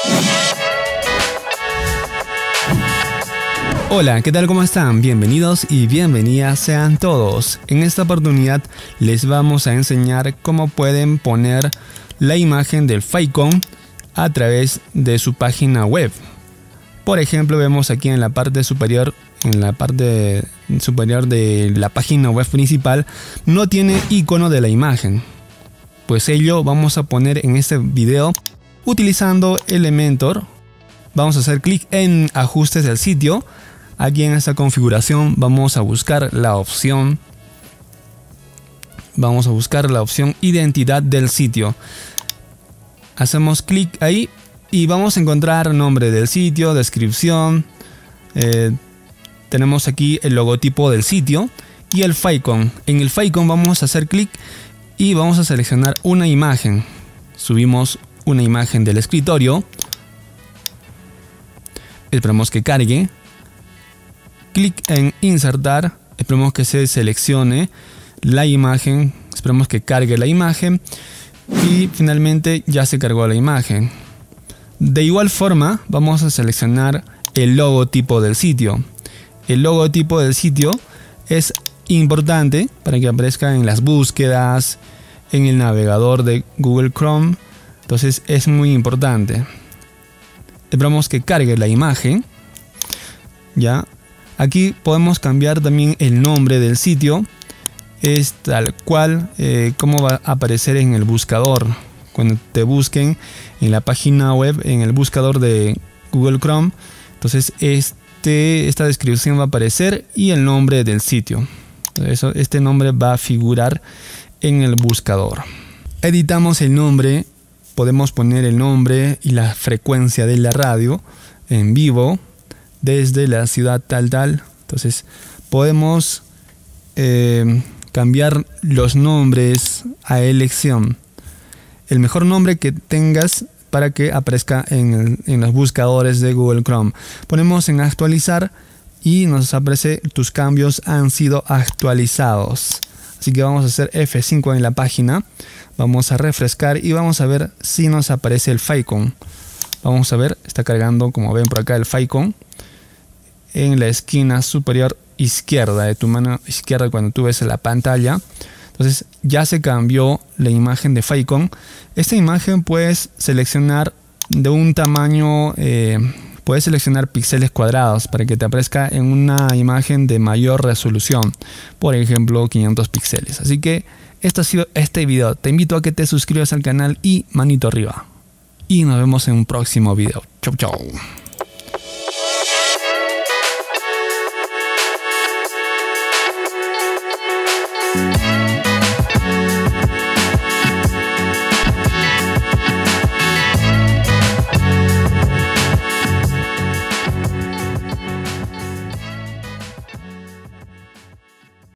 Hola, ¿qué tal? ¿Cómo están? Bienvenidos y bienvenidas sean todos. En esta oportunidad les vamos a enseñar cómo pueden poner la imagen del Faikon a través de su página web. Por ejemplo, vemos aquí en la parte superior, de la página web principal, no tiene icono de la imagen. Pues ello vamos a poner en este video utilizando Elementor. Vamos a hacer clic en ajustes del sitio. Aquí en esta configuración vamos a buscar la opción identidad del sitio. Hacemos clic ahí y vamos a encontrar nombre del sitio, descripción. Tenemos aquí el logotipo del sitio y el Faikon. En el Faikon vamos a hacer clic y vamos a seleccionar una imagen. Subimos una imagen del escritorio. Esperamos que cargue. Clic en insertar, esperemos que se seleccione la imagen, esperemos que cargue la imagen y finalmente ya se cargó la imagen. De igual forma vamos a seleccionar el logotipo del sitio. El logotipo del sitio es importante para que aparezca en las búsquedas, en el navegador de Google Chrome, entonces es muy importante. Esperamos que cargue la imagen, ya. Aquí podemos cambiar también el nombre del sitio. Es tal cual como va a aparecer en el buscador. Cuando te busquen en la página web, en el buscador de Google Chrome, entonces esta descripción va a aparecer y el nombre del sitio. Este nombre va a figurar en el buscador. Editamos el nombre. Podemos poner el nombre y la frecuencia de la radio en vivo. Desde la ciudad tal. Entonces podemos cambiar los nombres a elección. El mejor nombre que tengas para que aparezca en los buscadores de Google Chrome. Ponemos en actualizar y nos aparece tus cambios han sido actualizados. Así que vamos a hacer F5 en la página. Vamos a refrescar y vamos a ver si nos aparece el Faikon. Vamos a ver, está cargando, como ven por acá, el Faikon en la esquina superior izquierda de tu mano izquierda cuando tú ves la pantalla. Entonces ya se cambió la imagen de Faikon. Esta imagen puedes seleccionar de un tamaño, puedes seleccionar píxeles cuadrados para que te aparezca en una imagen de mayor resolución, por ejemplo 500 píxeles. Así que esto ha sido este video. Te invito a que te suscribas al canal y manito arriba. Y nos vemos en un próximo video. Chau chau.